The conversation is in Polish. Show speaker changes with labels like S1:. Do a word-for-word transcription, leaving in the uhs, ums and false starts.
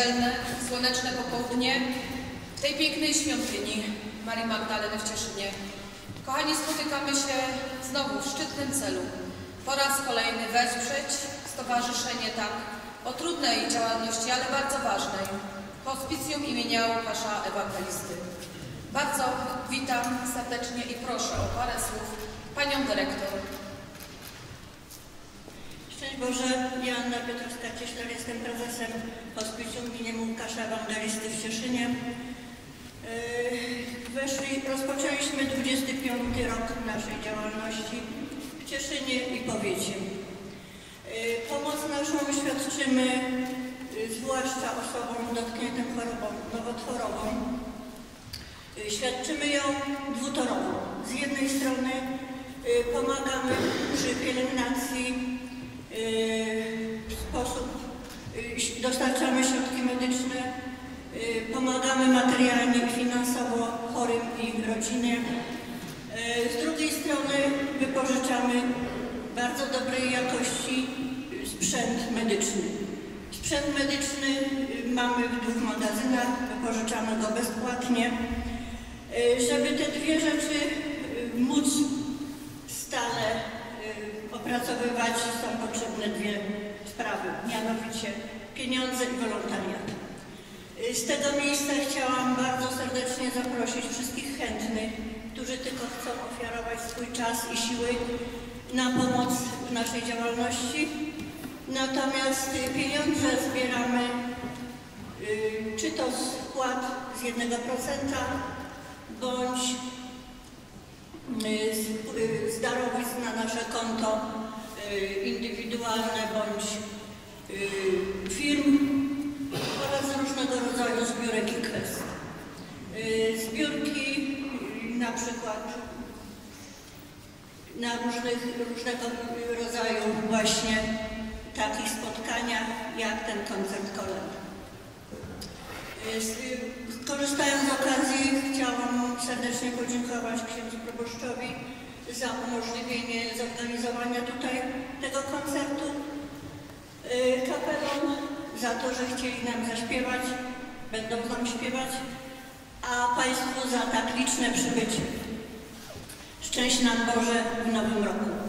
S1: weselne, słoneczne popołudnie w tej pięknej świątyni Marii Magdaleny w Cieszynie. Kochani, spotykamy się znowu w szczytnym celu. Po raz kolejny wesprzeć stowarzyszenie tak o trudnej działalności, ale bardzo ważnej, Hospicjum imienia Łukasza Ewangelisty. Bardzo witam serdecznie i proszę o parę słów panią dyrektor.
S2: Szczęść Boże, Joanna Piotrowska-Cieślar, jestem prezesem Hospicjum imienia Łukasza Ewangelisty w Cieszynie. Weszli, rozpoczęliśmy dwudziesty piąty rok naszej działalności w Cieszynie i powiecie. Pomoc naszą świadczymy zwłaszcza osobom dotkniętym chorobą nowotworową. Świadczymy ją dwutorowo. Z jednej strony pomagamy przy pielęgnacji w sposób, dostarczamy środki medyczne, pomagamy materialnie i finansowo chorym i ich rodzinie. Z drugiej strony wypożyczamy bardzo dobrej jakości sprzęt medyczny. Sprzęt medyczny mamy w dwóch magazynach, wypożyczamy go bezpłatnie. Żeby te dwie rzeczy móc stale opracowywać, są potrzebne dwie sprawy, mianowicie pieniądze i wolontariat. Z tego miejsca chciałam bardzo serdecznie zaprosić wszystkich chętnych, którzy tylko chcą ofiarować swój czas i siły na pomoc w naszej działalności. Natomiast pieniądze zbieramy czy to z wpłat z jednego procenta, bądź z darowizn na nasze konto indywidualne bądź firm oraz różnego rodzaju zbiórek i kwestii. Zbiórki na przykład na różnych, różnego rodzaju właśnie takich spotkaniach jak ten koncert kolęd. Korzystając z okazji, chciałam serdecznie podziękować księdzu proboszczowi za umożliwienie zorganizowania tutaj tego koncertu, kapelom za to, że chcieli nam zaśpiewać, będą nam śpiewać, a Państwu za tak liczne przybycie. Szczęść nam Boże w nowym roku.